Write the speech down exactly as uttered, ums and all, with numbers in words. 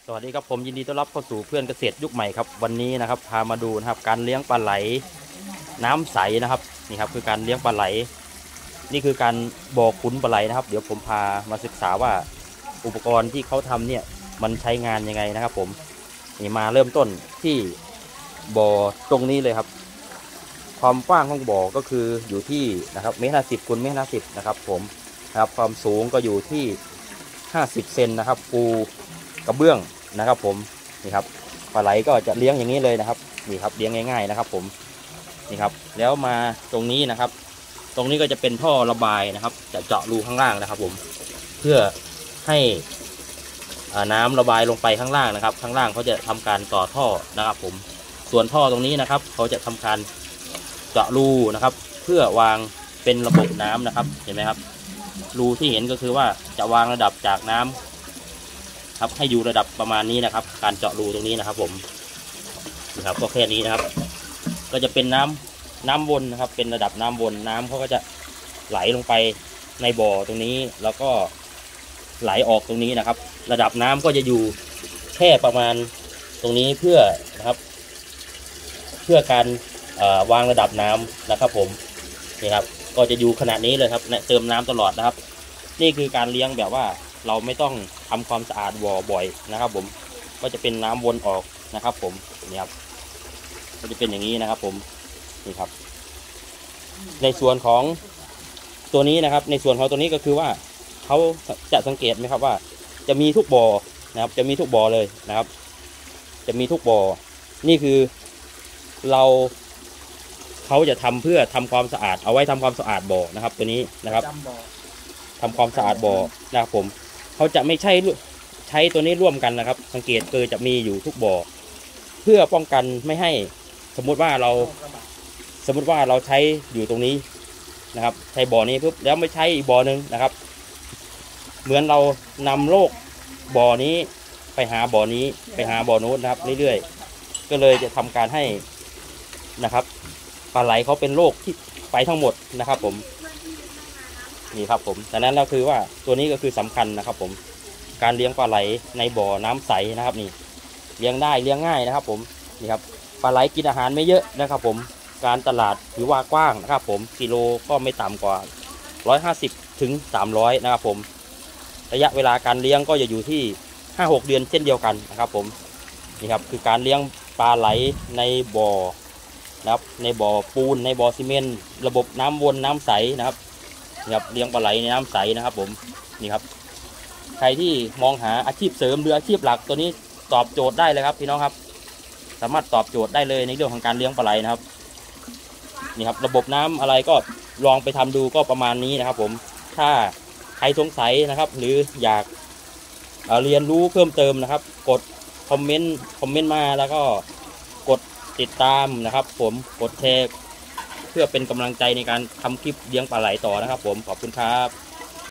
สวัสดีครับผมยินดีต้อนรับเข้าสู่เพื่อนเกษตรยุคใหม่ครับวันนี้นะครับพามาดูนะครับการเลี้ยงปลาไหลน้ำใสนะครับนี่ครับคือการเลี้ยงปลาไหลนี่คือการบ่อขุนปลาไหลนะครับเดี๋ยวผมพามาศึกษาว่าอุปกรณ์ที่เขาทำเนี่ยมันใช้งานยังไงนะครับผมนี่มาเริ่มต้นที่บ่อตรงนี้เลยครับความกว้างของบ่อก็คืออยู่ที่นะครับเมตรห้าสิบคูณเมตรห้าสิบนะครับผมนะครับความสูงก็อยู่ที่ห้าสิบเซนนะครับปูกระเบื้องนะครับผมนี่ครับปลาไหลก็จะเลี้ยงอย่างนี้เลยนะครับนี่ครับเลี้ยงง่ายๆนะครับผมนี่ครับแล้วมาตรงนี้นะครับตรงนี้ก็จะเป็นท่อระบายนะครับจะเจาะรูข้างล่างนะครับผมเพื่อให้น้ำระบายลงไปข้างล่างนะครับข้างล่างเขาจะทำการต่อท่อนะครับผมส่วนท่อตรงนี้นะครับเขาจะทำการเจาะรูนะครับเพื่อวางเป็นระบบน้ำนะครับเห็นไหมครับรูที่เห็นก็คือว่าจะวางระดับจากน้ำครับให้อยู่ระดับประมาณนี้นะครับการเจาะรูตรงนี้นะครับผมนะครับก็แค่นี้นะครับก็จะเป็นน้ำน้ำวนนะครับเป็นระดับน้ำวนน้ำเขาก็จะไหลลงไปในบ่อตรงนี้แล้วก็ไหลออกตรงนี้นะครับระดับน้ำก็จะอยู่แค่ประมาณตรงนี้เพื่อนะครับเพื่อการวางระดับน้ำนะครับผมนี่ครับก็จะอยู่ขนาดนี้เลยครับเติมน้ำตลอดนะครับนี่คือการเลี้ยงแบบว่าเราไม่ต้องทำความสะอาดบ่อบ่อยนะครับผมก็จะเป็นน้ำวนออกนะครับผมนี่ครับก็จะเป็นอย่างนี้นะครับผมนี่ครับในส่วนของตัวนี้นะครับในส่วนของตัวนี้ก็คือว่าเขาจะสังเกตไหมครับว่าจะมีทุกบ่อนะครับจะมีทุกบ่อเลยนะครับจะมีทุกบ่อนี่คือเราเขาจะทำเพื่อทำความสะอาดเอาไว้ทำความสะอาดบ่อนะครับตัวนี้นะครับทำความสะอาดบ่อนะครับผมเขาจะไม่ใช่ใช้ตัวนี้ร่วมกันนะครับสังเกตคือจะมีอยู่ทุกบ่อเพื่อป้องกันไม่ให้สมมุติว่าเราสมมุติว่าเราใช้อยู่ตรงนี้นะครับใช้บ่อนี้ปุ๊บแล้วไม่ใช้อีกบ่อหนึ่งนะครับเหมือนเรานำโรคบ่อนี้ไปหาบ่อนี้ไปหาบ่อโน้นนะครับเรื่อยๆก็เลยจะทำการให้นะครับปลาไหลเขาเป็นโรคที่ไปทั้งหมดนะครับผมนี่ครับผมดังนั้นก็คือว่าตัวนี้ก็คือสำคัญนะครับผมการเลี้ยงปลาไหลในบ่อน้ำใสนะครับนี่เลี้ยงได้เลี้ยงง่ายนะครับผมนี่ครับปลาไหลกินอาหารไม่เยอะนะครับผมการตลาดถือว่ากว้างนะครับผมกิโลก็ไม่ต่ำกว่าร้อยห้าสิบถึงสามร้อยนะครับผมระยะเวลาการเลี้ยงก็จะอยู่ที่ห้าหกเดือนเช่นเดียวกันนะครับผมนี่ครับคือการเลี้ยงปลาไหลในบ่อนะครับในบ่อปูนในบ่อซีเมนต์ระบบน้ำวนน้ำใสนะครับนี่ครับเลี้ยงปลาไหลในน้ำใสนะครับผมนี่ครับใครที่มองหาอาชีพเสริมหรืออาชีพหลักตัวนี้ตอบโจทย์ได้เลยครับพี่น้องครับสามารถตอบโจทย์ได้เลยในเรื่องของการเลี้ยงปลาไหลนะครับนี่ครับระบบน้ำอะไรก็ลองไปทำดูก็ประมาณนี้นะครับผมถ้าใครสงสัยนะครับหรืออยากเรียนรู้เพิ่มเติมนะครับกดคอมเมนต์คอมเมนต์มาแล้วก็กดติดตามนะครับผมกดแชร์เพื่อเป็นกำลังใจในการทำคลิปเลี้ยงปลาไหลต่อนะครับผมขอบคุณครับ